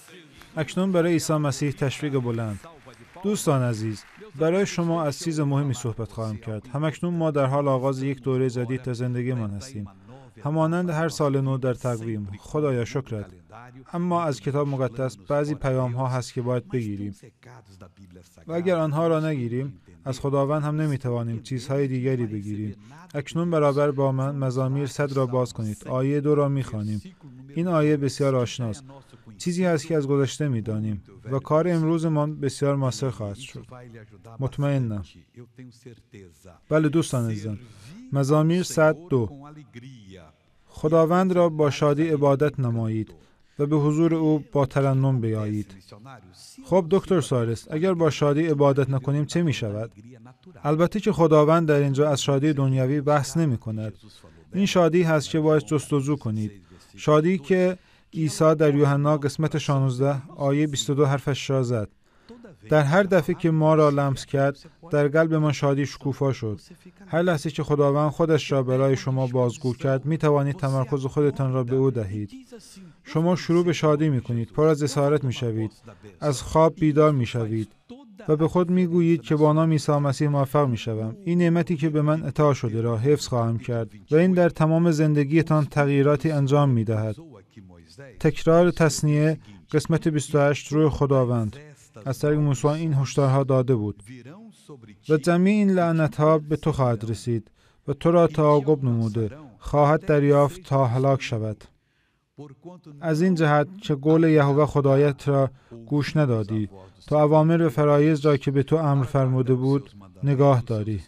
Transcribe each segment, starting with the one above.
اکنون برای عیسی مسیح تشویق بلند. دوستان عزیز، برای شما از چیز مهمی صحبت خواهم کرد. همکنون ما در حال آغاز یک دوره جدید در زندگیمان هستیم. همانند هر سال نو در تقویم. خدایا شکرت. اما از کتاب مقدس بعضی پیام ها هست که باید بگیریم. و اگر آنها را نگیریم، از خداوند هم نمیتوانیم چیزهای دیگری بگیریم. اکنون برابر با من مزامیر 100 را باز کنید. آیه 2 را میخوانیم. این آیه بسیار آشناست. چیزی هست که از گذشته میدانیم و کار امروزمان بسیار موثر خواهد شد. مطمئنم. بله دوستان عزیزان، مزامیر 102. خداوند را با شادی عبادت نمایید و به حضور او با ترنم بیایید. خب دکتر سارس، اگر با شادی عبادت نکنیم چه می شود؟ البته که خداوند در اینجا از شادی دنیوی بحث نمی کند. این شادی هست که باید جستجو کنید. شادی که عیسی در یوحنا قسمت 16 آیه 22 حرفش را زد. در هر دفعه که ما را لمس کرد، در قلب ما شادی شکوفا شد. هر لحظه که خداوند خودش را برای شما بازگو کرد، می توانید تمرکز خودتان را به او دهید. شما شروع به شادی می کنید، پر از اسارت می شوید، از خواب بیدار می شوید و به خود می گویید که با نام عیسی مسیح موفق می شوم. این نعمتی که به من عطا شده را حفظ خواهم کرد و این در تمام زندگیتان تغییراتی انجام می دهد. تکرار تثنیه قسمت 28 روی خداوند از طریق موسی این هشدارها داده بود. و جمعی این لعنتها به تو خواهد رسید و تو را تعاقب نموده خواهد دریافت تا هلاک شود. از این جهت که قول یهوه خدایت را گوش ندادی، تا اوامر و فرایض را که به تو امر فرموده بود نگاه داری.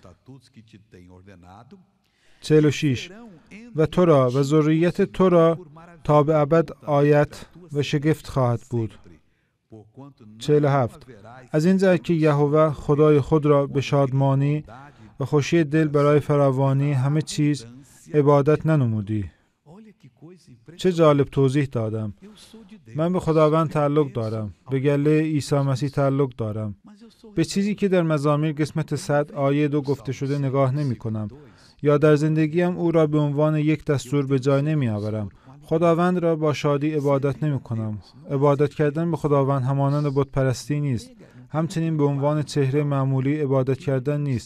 46. و تو را و ذریت تو را تا به ابد آیت و شگفت خواهد بود. 47. از این جهت که یهوه خدای خود را به شادمانی و خوشی دل برای فراوانی همه چیز عبادت ننمودی. چه جالب توضیح دادم. من به خداوند تعلق دارم. به گله عیسی مسیح تعلق دارم. به چیزی که در مزامیر قسمت 100 آیه 2 گفته شده نگاه نمی کنم. یا در زندگیم او را به عنوان یک دستور به جای نمی آورم. خداوند را با شادی عبادت نمی کنم. عبادت کردن به خداوند همانند بت پرستی نیست. همچنین به عنوان چهره معمولی عبادت کردن نیست.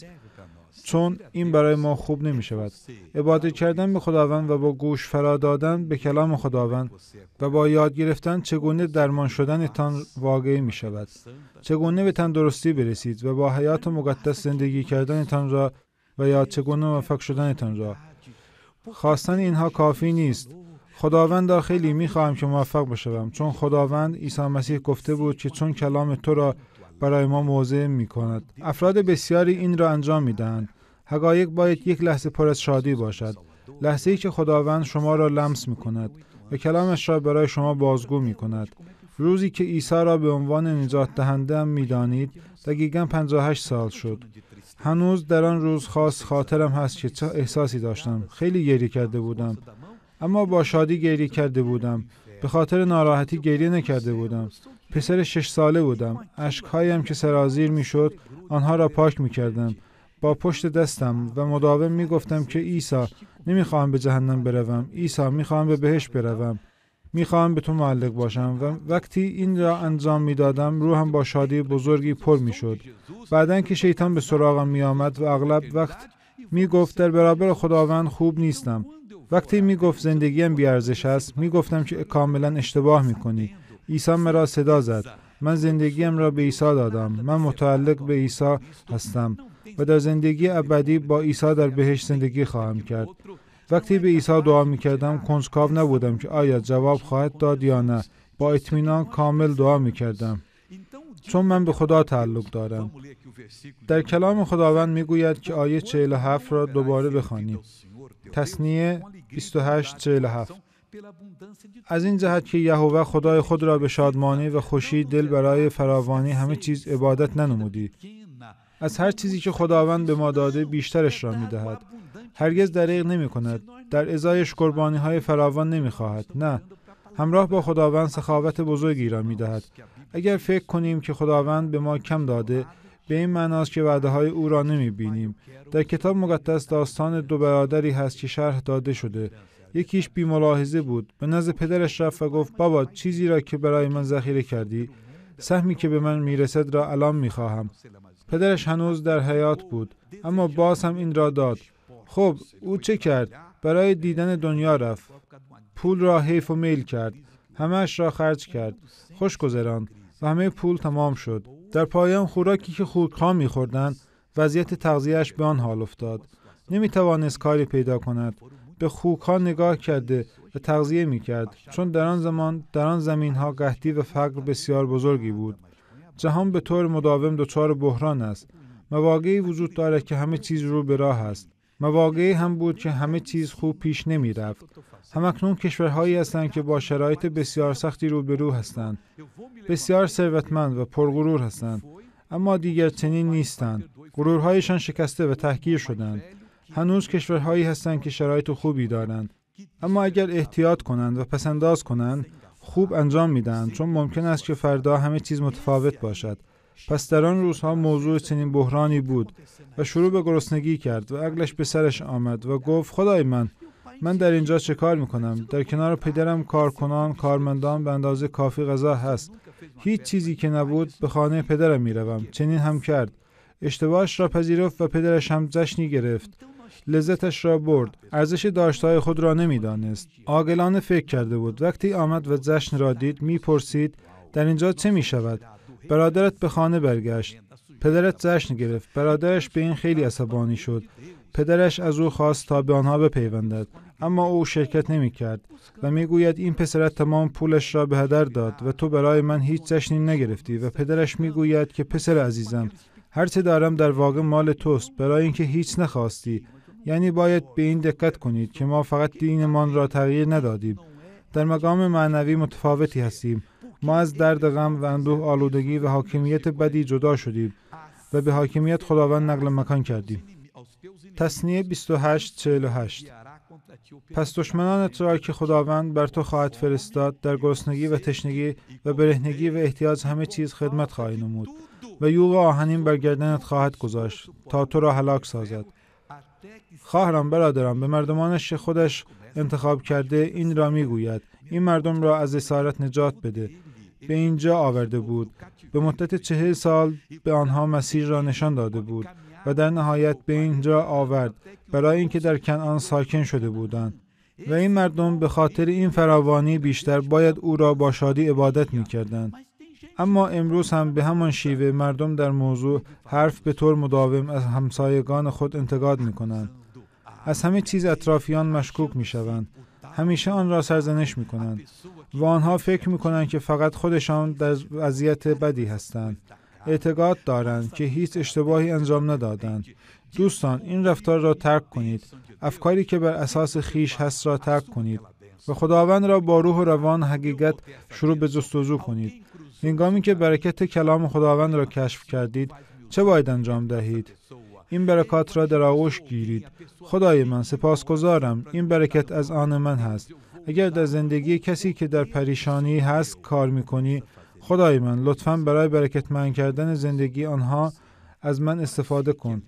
چون این برای ما خوب نمی شود. عبادت کردن به خداوند و با گوش فرا دادن به کلام خداوند و با یاد گرفتن چگونه درمان شدنتان واقعی می شود. چگونه به تندرستی برسید و با حیات مقدس زندگی کردنتان را و یا چگونه موفق شدنتان را. خواستن اینها کافی نیست. خداوند را خیلی می‌خواهم که موفق بشوم، چون خداوند عیسی مسیح گفته بود که چون کلام تو را برای ما موضع می‌کند. افراد بسیاری این را انجام می‌دهند. حقایق باید یک لحظه پر از شادی باشد. لحظه‌ای که خداوند شما را لمس می‌کند و کلامش را برای شما بازگو می‌کند. روزی که عیسی را به عنوان نجات دهنده می‌دانید، دقیقاً 58 سال شد. هنوز در آن روز خاص خاطرم هست که چه احساسی داشتم. خیلی گریه کرده بودم. اما با شادی گریه کرده بودم. به خاطر ناراحتی گریه نکرده بودم. پسر 6 ساله بودم. اشکهایم که سرازیر می شد، آنها را پاک می کردم با پشت دستم و مداوم می گفتم که عیسی، نمیخواهم به جهنم بروم. عیسی، میخواهم به بهشت بروم. میخواهم به تو معلق باشم. و وقتی این را انجام می دادم، روحم با شادی بزرگی پر می شد. بعدن که شیطان به سراغم می آمد و اغلب وقت می گفت در برابر خداوند خوب نیستم. وقتی می گفت زندگیم بیارزش است، می گفتم که کاملا اشتباه می کنی. عیسی مرا صدا زد. من زندگیم را به عیسی دادم. من متعلق به عیسی هستم و در زندگی ابدی با عیسی در بهشت زندگی خواهم کرد. وقتی به عیسی دعا می کردم، کنجکاو نبودم که آیا جواب خواهد داد یا نه. با اطمینان کامل دعا می کردم. چون من به خدا تعلق دارم. در کلام خداوند می گوید که آیه 47 را دوباره بخوانیم. تثنیه 28:47. از این جهت که یهوه خدای خود را به شادمانی و خوشی دل برای فراوانی همه چیز عبادت ننمودی. از هر چیزی که خداوند به ما داده بیشترش را می دهد. هرگز دریغ نمی کند. در ازایش قربانی های فراوان نمی خواهد. نه. همراه با خداوند سخاوت بزرگی را می دهد. اگر فکر کنیم که خداوند به ما کم داده، به این معناست که وعده های او را نمی بینیم. در کتاب مقدس داستان دو برادری هست که شرح داده شده. یکیش بی ملاحظه بود. به نزد پدرش رفت و گفت بابا چیزی را که برای من ذخیره کردی، سهمی که به من میرسد را الان میخواهم. پدرش هنوز در حیات بود، اما باز هم این را داد. خب او چه کرد؟ برای دیدن دنیا رفت. پول را حیف و میل کرد. همه‌اش را خرج کرد. خوش گذراند و همه پول تمام شد. در پایان خوراکی که خوک‌ها می‌خوردند، وضعیت تغذیه‌اش به آن حال افتاد. نمی‌توانست کاری پیدا کند. به خوک‌ها نگاه کرده و تغذیه می‌کرد، چون در آن زمان در آن زمین‌ها قحطی و فقر بسیار بزرگی بود. جهان به طور مداوم دچار بحران است. مواقعی وجود دارد که همه چیز رو به راه است. مواقعی هم بود که همه چیز خوب پیش نمی رفت. همکنون کشورهایی هستند که با شرایط بسیار سختی روبرو هستند. بسیار ثروتمند و پرغرور هستند. اما دیگر چنین نیستند. غرورهایشان شکسته و تحقیر شدند. هنوز کشورهایی هستند که شرایط خوبی دارند. اما اگر احتیاط کنند و پسنداز کنند، خوب انجام میدهند، چون ممکن است که فردا همه چیز متفاوت باشد. پس در آن روزها موضوع چنین بحرانی بود و شروع به گرسنگی کرد و عقلش به سرش آمد و گفت خدای من در اینجا چه کار میکنم؟ در کنار پدرم کارمندان به اندازه کافی غذا هست. هیچ چیزی که نبود به خانه پدرم میروم. چنین هم کرد. اشتباهش را پذیرفت و پدرش هم جشنی گرفت. لذتش را برد. ارزش داشته‌های خود را نمیدانست. عاقلانه فکر کرده بود. وقتی آمد و جشن را دید، میپرسید در اینجا چه میشود؟ برادرت به خانه برگشت. پدرت جشن گرفت. برادرش به این خیلی عصبانی شد. پدرش از او خواست تا به آنها بپیوندد، اما او شرکت نمی‌کرد و میگوید این پسرت تمام پولش را به هدر داد و تو برای من هیچ جشنی نگرفتی. و پدرش میگوید که پسر عزیزم، هر چه دارم در واقع مال توست، برای اینکه هیچ نخواستی. یعنی باید به این دقت کنید که ما فقط دینمان را تغییر ندادیم. در مقام معنوی متفاوتی هستیم. ما از درد غم و اندوه آلودگی و حاکمیت بدی جدا شدیم و به حاکمیت خداوند نقل مکان کردیم. تثنیه 28:48. پس دشمنانت را که خداوند بر تو خواهد فرستاد، در گرسنگی و تشنگی و برهنگی و احتیاج همه چیز خدمت خواهی نمود و یوغ آهنین بر گردنت خواهد گذاشت تا تو را هلاک سازد. خواهران برادران، به مردمانش خودش انتخاب کرده این را میگوید: این مردم را از اسارت نجات بده. به اینجا آورده بود. به مدت 40 سال به آنها مسیر را نشان داده بود و در نهایت به اینجا آورد برای اینکه در کنعان ساکن شده بودند. و این مردم به خاطر این فراوانی بیشتر باید او را با شادی عبادت می‌کردند. اما امروز هم به همان شیوه مردم در موضوع حرف به طور مداوم از همسایگان خود انتقاد می‌کنند. از همه چیز اطرافیان مشکوک می‌شوند. همیشه آن را سرزنش می‌کنند و آنها فکر می‌کنند که فقط خودشان در وضعیت بدی هستند. اعتقاد دارند که هیچ اشتباهی انجام ندادند. دوستان، این رفتار را ترک کنید. افکاری که بر اساس خیش هست را ترک کنید و خداوند را با روح و روان حقیقت شروع به جستجو کنید. هنگامی که برکت کلام خداوند را کشف کردید، چه باید انجام دهید؟ این برکات را در آغوش گیرید. خدای من، سپاسگزارم. این برکت از آن من هست. اگر در زندگی کسی که در پریشانی هست کار می‌کنی، خدای من، لطفاً برای برکتمند کردن زندگی آنها از من استفاده کن.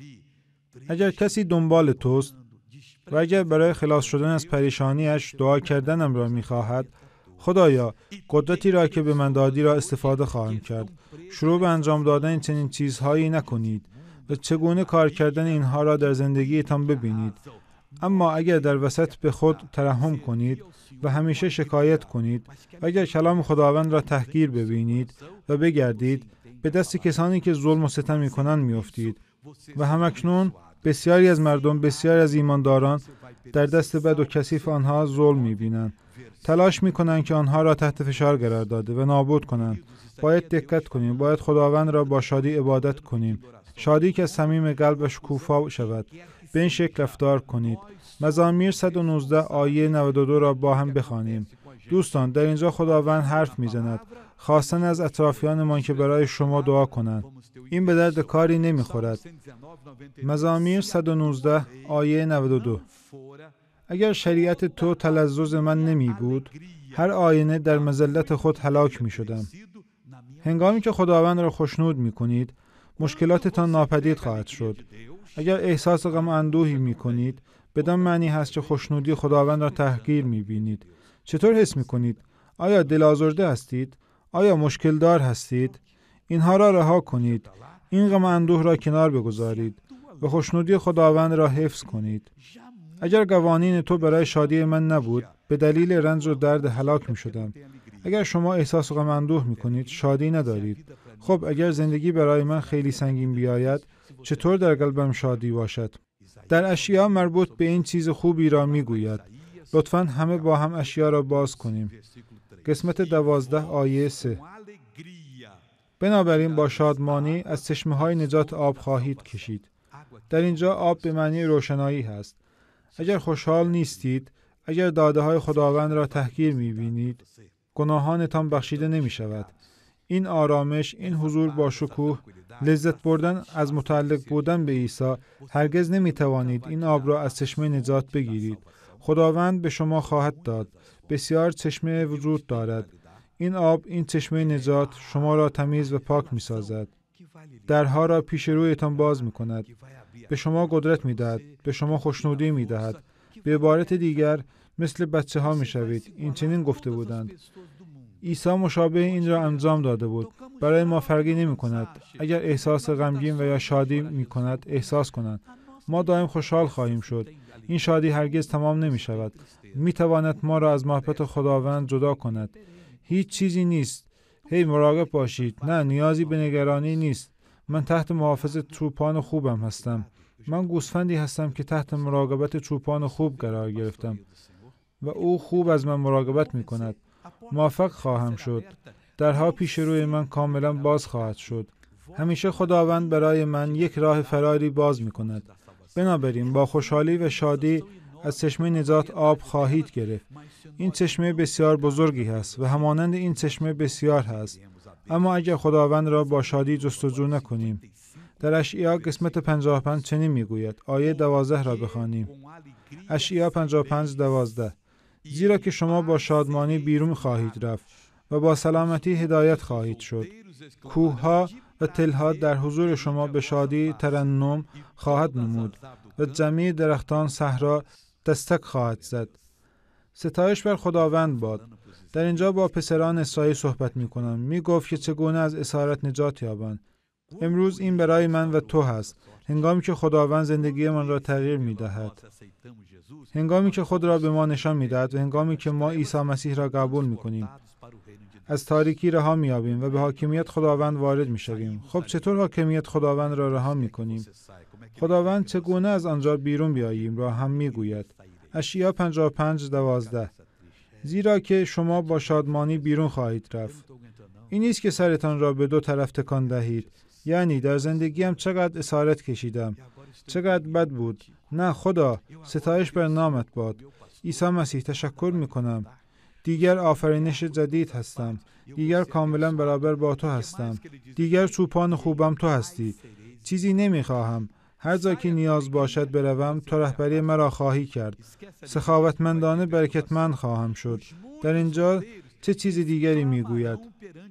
اگر کسی دنبال توست و اگر برای خلاص شدن از پریشانیش دعا کردنم را می‌خواهد، خدایا، قدرتی را که به من دادی را استفاده خواهم کرد. شروع به انجام دادن چنین چیزهایی نکنید و چگونه کار کردن اینها را در زندگیتان ببینید. اما اگر در وسط به خود ترحم کنید و همیشه شکایت کنید و اگر کلام خداوند را تحقیر ببینید و بگردید، به دست کسانی که ظلم و ستم می‌کنند می‌افتید. و همکنون بسیاری از مردم، بسیاری از ایمانداران در دست بد و کثیف آنها ظلم می‌بینند. تلاش می‌کنند که آنها را تحت فشار قرار داده و نابود کنند. باید دقت کنیم. باید خداوند را با شادی عبادت کنیم. شادی که از صمیم قلب شکوفا شود. به این شکل رفتار کنید. مزامیر 119 آیه 92 را با هم بخوانیم. دوستان، در اینجا خداوند حرف می‌زند، خواستن از اطرافیانمان که برای شما دعا کنند. این به درد کاری نمی‌خورد. مزامیر 119 آیه 92. اگر شریعت تو تلذذ من نمی بود، هر آینه در مذلت خود هلاک می شدم. هنگامی که خداوند را خوشنود می کنید، مشکلاتتان ناپدید خواهد شد. اگر احساس غم و اندوهی می کنید، بدان معنی هست که خوشنودی خداوند را تحقیر می بینید. چطور حس می کنید؟ آیا دل آزرده هستید؟ آیا مشکل دار هستید؟ اینها را رها کنید. این غم و اندوه را کنار بگذارید و خوشنودی خداوند را حفظ کنید. اگر قوانین تو برای شادی من نبود، به دلیل رنج و درد هلاک می شدم. اگر شما احساس غم و اندوه می کنید، شادی ندارید. خب اگر زندگی برای من خیلی سنگین بیاید، چطور در قلبم شادی باشد؟ در اشیاء مربوط به این چیز خوبی را می گوید. لطفاً همه با هم اشیاء را باز کنیم. قسمت 12 آیه 3. بنابراین با شادمانی از چشمه‌های نجات آب خواهید کشید. در اینجا آب به معنی روشنایی هست. اگر خوشحال نیستید، اگر داده‌های خداوند را تحقیر می‌بینید، گناهانتان بخشیده نمی‌شود. این آرامش، این حضور با شکوه، لذت بردن از متعلق بودن به عیسی، هرگز نمی‌توانید این آب را از چشمه نجات بگیرید. خداوند به شما خواهد داد. بسیار چشمه وجود دارد. این آب، این چشمه نجات شما را تمیز و پاک می‌سازد. درها را پیش رویتان باز می‌کند. به شما قدرت می‌دهد، به شما خوشنودی می‌دهد. به عبارت دیگر مثل بچه‌ها می‌شوید. این چنین گفته بودند. عیسی مشابه این را انجام داده بود. برای ما فرقی نمی‌کند. اگر احساس غمگین و یا شادی می‌کند، احساس کنند. ما دائم خوشحال خواهیم شد. این شادی هرگز تمام نمی‌شود. می‌تواند ما را از محبت خداوند جدا کند. هیچ چیزی نیست. هی مراقب باشید. نه، نیازی به نگرانی نیست. من تحت محافظت چوپان خوبم هستم. من گوسفندی هستم که تحت مراقبت چوپان خوب قرار گرفتم و او خوب از من مراقبت می کند. موفق خواهم شد. درها پیش روی من کاملا باز خواهد شد. همیشه خداوند برای من یک راه فراری باز می کند. بنابراین با خوشحالی و شادی از چشمه نجات آب خواهید گرفت. این چشمه بسیار بزرگی هست و همانند این چشمه بسیار هست. اما اگر خداوند را با شادی جستجو نکنیم، در اشعیا قسمت 55 چنین میگوید. آیه 12 را بخوانیم. اشعیا 55:12. زیرا که شما با شادمانی بیرون خواهید رفت و با سلامتی هدایت خواهید شد. کوه‌ها و تل‌ها در حضور شما به شادی ترنم خواهد نمود و جمیع درختان صحرا دستک خواهد زد. ستایش بر خداوند باد. در اینجا با پسران اسرائیل صحبت می‌کنم. میگفت که چگونه از اسارت نجات یابند. امروز این برای من و تو هست. هنگامی که خداوند زندگی من را تغییر می‌دهد. هنگامی که خود را به ما نشان می‌دهد و هنگامی که ما عیسی مسیح را قبول می‌کنیم. از تاریکی رها می‌یابیم و به حاکمیت خداوند وارد می‌شویم. خب چطور حاکمیت خداوند را رها می‌کنیم؟ خداوند چگونه از آنجا بیرون بیاییم را هم می‌گوید. اشعیا 55:12. زیرا که شما با شادمانی بیرون خواهید رفت. این نیست که سرتان را به دو طرف تکان دهید. یعنی در زندگیم چقدر اسارت کشیدم. چقدر بد بود. نه خدا، ستایش بر نامت باد. عیسی مسیح تشکر می‌کنم. دیگر آفرینش جدید هستم. دیگر کاملا برابر با تو هستم. دیگر چوپان خوبم تو هستی. چیزی نمی‌خواهم. هر جا که نیاز باشد بروم، تو رهبری مرا خواهی کرد. سخاوتمندانه برکتمند خواهم شد. در اینجا چه چیز دیگری میگوید؟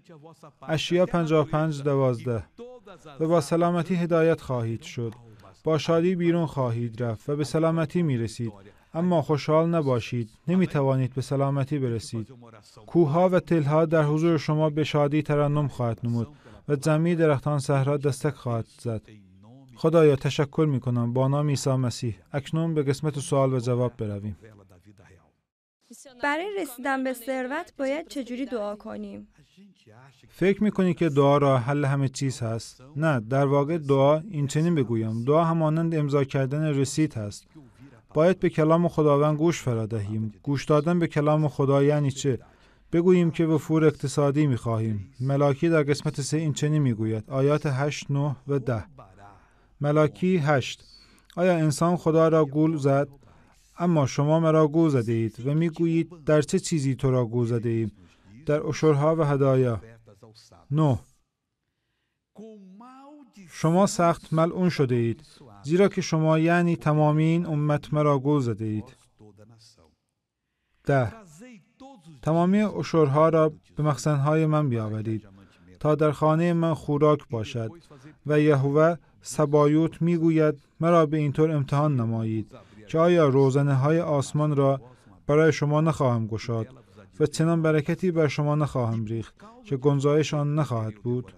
اشعیا 55:12. و با سلامتی هدایت خواهید شد. با شادی بیرون خواهید رفت و به سلامتی میرسید. اما خوشحال نباشید. نمیتوانید به سلامتی برسید. کوه‌ها و تل‌ها در حضور شما به شادی ترنم خواهد نمود و جمیع درختان صحرا دستک خواهد زد. خدایا تشکر میکنم با نام عیسی مسیح. اکنون به قسمت سوال و جواب برویم. برای رسیدن به ثروت باید چجوری دعا کنیم؟ فکر میکنی که دعا راه حل همه چیز هست؟ نه، در واقع دعا، این چنین بگویم، دعا همانند امضا کردن رسید هست. باید به کلام خداوند گوش فرا دهیم. گوش دادن به کلام خدا یعنی چه؟ بگوییم که وفور اقتصادی میخواهیم. ملاکی در قسمت 3 این چنین میگوید. آیات 8، 9 و 10. ملاکی 8. آیا انسان خدا را گول زد؟ اما شما مرا گول زده اید و میگویید در چه چیزی تو را گول زده ایم؟ در عشورها و هدایا. 9. شما سخت ملعون شده اید، زیرا که شما یعنی تمامی این امت مرا گول زده اید. 10. تمامی عشورها را به مخزنهای من بیاورید، تا در خانه من خوراک باشد و یهوه سبایوت میگوید مرا به این طور امتحان نمایید که آیا روزنه های آسمان را برای شما نخواهم گشاد و چنان برکتی بر شما نخواهم ریخت که گنجایش آن نخواهد بود.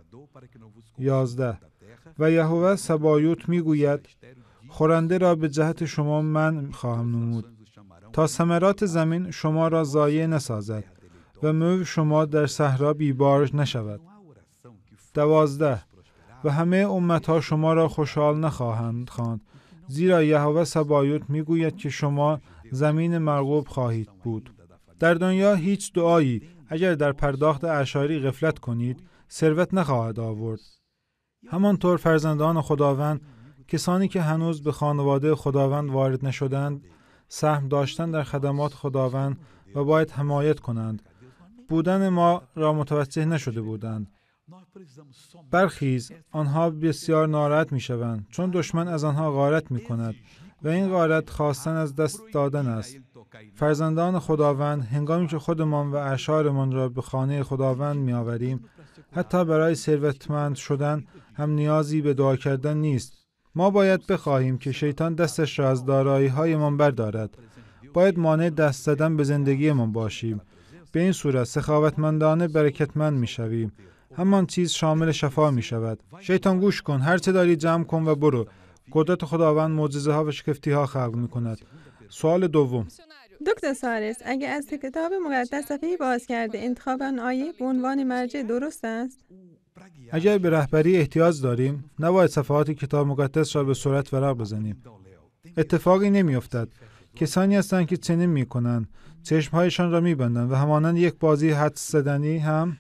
11. و یهوه سبایوت میگوید خورنده را به جهت شما من خواهم نمود تا ثمرات زمین شما را ضایع نسازد و موی شما در صحرا بیبار نشود. 12. و همه امتها شما را خوشحال نخواهند خواند، زیرا یهوه سبایوت میگوید که شما زمین مرغوب خواهید بود. در دنیا هیچ دعایی اگر در پرداخت اعشاری غفلت کنید ثروت نخواهد آورد. همانطور فرزندان خداوند، کسانی که هنوز به خانواده خداوند وارد نشدند، سهم داشتن در خدمات خداوند و باید حمایت کنند. بودن ما را متوجه نشده بودند. برخیز، آنها بسیار ناراحت می شوند چون دشمن از آنها غارت می کند و این غارت خواستن از دست دادن است. فرزندان خداوند هنگامی که خودمان و اعشارمان را به خانه خداوند می آوریم، حتی برای ثروتمند شدن هم نیازی به دعا کردن نیست. ما باید بخواهیم که شیطان دستش را از دارایی‌هایمان بردارد. باید مانع دست زدن به زندگیمان باشیم. به این صورت سخاوتمندانه برکتمند می شویم. همان چیز شامل شفا می شود. شیطان گوش کن، هر چه داری جمع کن و برو. قدرت خداوند معجزه ها و شگفتی ها خلق می کند. سوال دوم. دکتر سارس، اگه از کتاب مقدس صفحه‌ای باز کرده انتخاب آن آیه به عنوان مرجع درست است؟ اگر به رهبری احتیاج داریم، نباید صفحات کتاب مقدس را به سرعت ورق بزنیم. اتفاقی نمی افتد. کسانی هستند که چنین می کنند. چشمهایشان را می بندند و همانند یک بازی حدس زدنی هم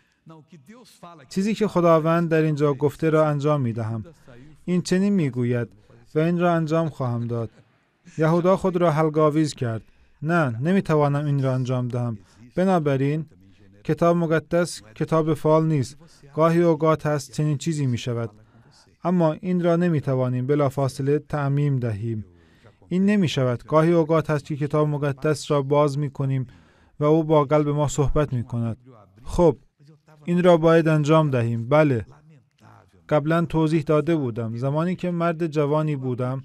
چیزی که خداوند در اینجا گفته را انجام می دهم. این چنین می گوید و این را انجام خواهم داد. یهودا خود را حلق‌آویز کرد. نه، نمی توانم این را انجام دهم. بنابراین کتاب مقدس کتاب فعال نیست. گاهی اوقات هست چنین چیزی می شود. اما این را نمی توانیم بلافاصله تعمیم دهیم. این نمی شود. گاهی اوقات هست که کتاب مقدس را باز می کنیم و او با قلب ما صحبت می کند. خب، این را باید انجام دهیم. بله. قبلا توضیح داده بودم. زمانی که مرد جوانی بودم،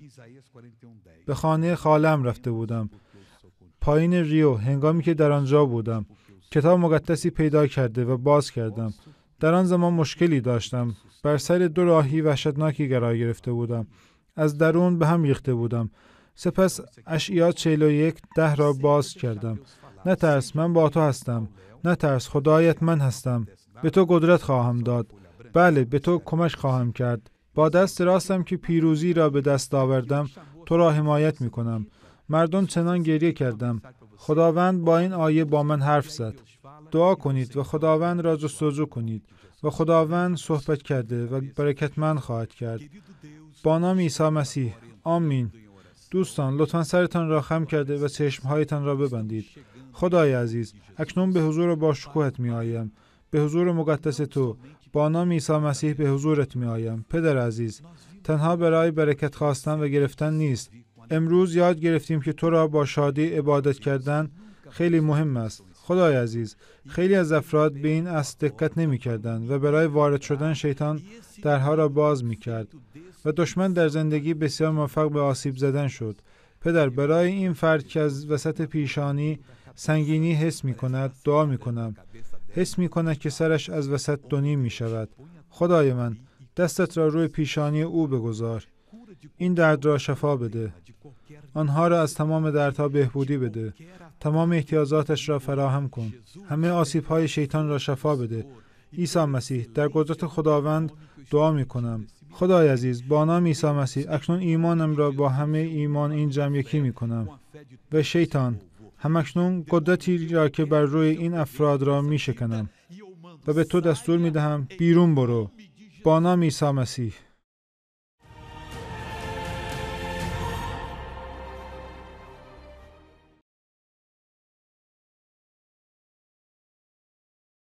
به خانه خالم رفته بودم. پایین ریو، هنگامی که در آنجا بودم، کتاب مقدسی پیدا کرده و باز کردم. در آن زمان مشکلی داشتم. بر سر دو راهی وحشتناکی قرار گرفته بودم. از درون به هم ریخته بودم. سپس اشعیا 41:10 را باز کردم. نترس، من با تو هستم. نترس، خدایت من هستم. به تو قدرت خواهم داد. بله، به تو کمک خواهم کرد. با دست راستم که پیروزی را به دست آوردم، تو را حمایت می کنم. مردم چنان گریه کردم. خداوند با این آیه با من حرف زد. دعا کنید و خداوند را جستجو کنید و خداوند صحبت کرده و برکتمند خواهد کرد. با نام عیسی مسیح. آمین. دوستان، لطفاً سرتان را خم کرده و چشمهایتان را ببندید. خدای عزیز، اکنون به حضور با شکوهت می آیم. به حضور مقدس تو، با نام عیسی مسیح به حضورت می آیم. پدر عزیز، تنها برای برکت خواستن و گرفتن نیست. امروز یاد گرفتیم که تو را با شادی عبادت کردن خیلی مهم است. خدای عزیز، خیلی از افراد به این اصل دقت نمی کردند و برای وارد شدن شیطان درها را باز می کرد و دشمن در زندگی بسیار موفق به آسیب زدن شد. پدر، برای این فرد که از وسط پیشانی سنگینی حس می کند، دعا می کنم. حس می کند که سرش از وسط دونیم می شود. خدای من، دستت را روی پیشانی او بگذار. این درد را شفا بده. آنها را از تمام دردها بهبودی بده. تمام احتیاجاتش را فراهم کن. همه آسیب‌های شیطان را شفا بده. عیسی مسیح، در قدرت خداوند دعا می کنم. خدای عزیز، با نام عیسی مسیح اکنون ایمانم را با همه ایمان این جمع یکی می کنم. و شیطان، همکنون قدرتی را که بر روی این افراد را می شکنم و به تو دستور می دهم بیرون برو. با نام عیسی مسیح.